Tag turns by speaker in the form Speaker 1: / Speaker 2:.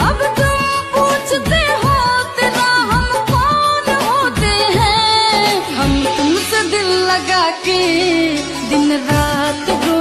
Speaker 1: अब तुम पूछते हो तेरा हम कौन होते हैं, हम तुमसे दिल लगा के दिन रात